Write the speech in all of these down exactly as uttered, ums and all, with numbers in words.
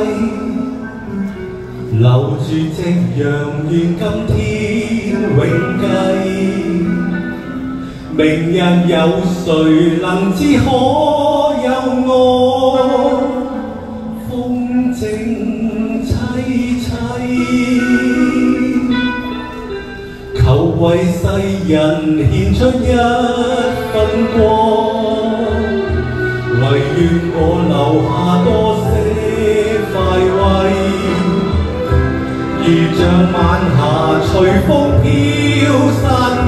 留住夕陽，願今天永繼。明日有誰能知可有我？風靜凄凄，求為世人獻出一分光。唯願我留下多些快慰，如像晚霞隨風飄散了，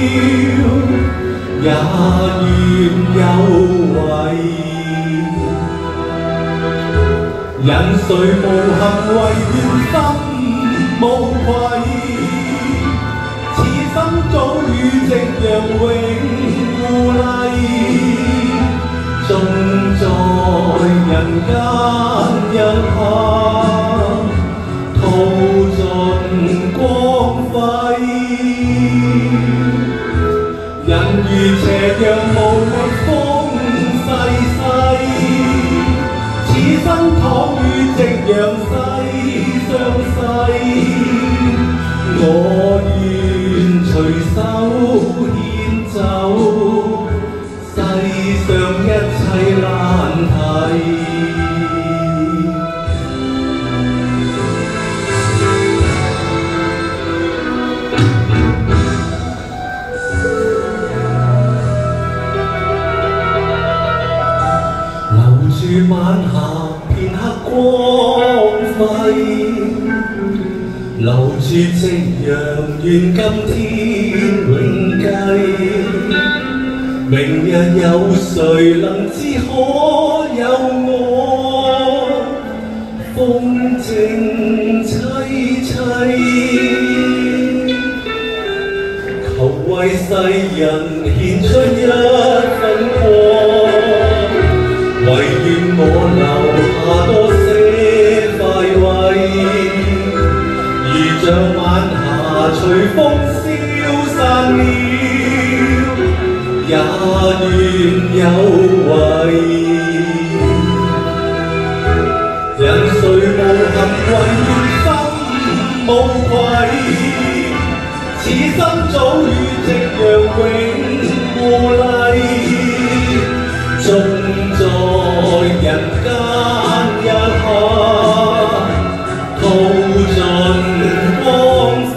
也願有為。人誰無幸為願心無愧，此生早與夕陽永互勵。縱在人間一刻，淘盡光輝。人如斜陽無力風細細，此生倘與夕陽西相逝，我願隨手牽走世上一切難題。留住晚霞片刻光輝，留住夕陽，願今天永繼。明日有誰能知可有我？風靜凄凄，求為世人獻出一分光。唯願我留下多些快慰，如像晚霞隨風消散了，也願有為。人誰無幸為願心無愧，此生早與夕陽永互勵。縱在人間一刻，淘盡光輝。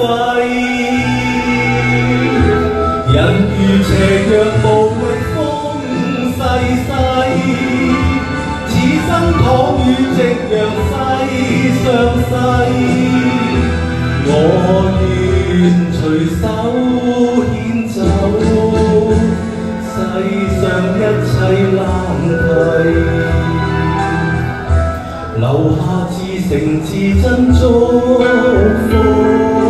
人如斜陽無力風細細，此生倘與夕陽西相逝，我願隨手牽走世上一切難題，留下至誠至真祝福。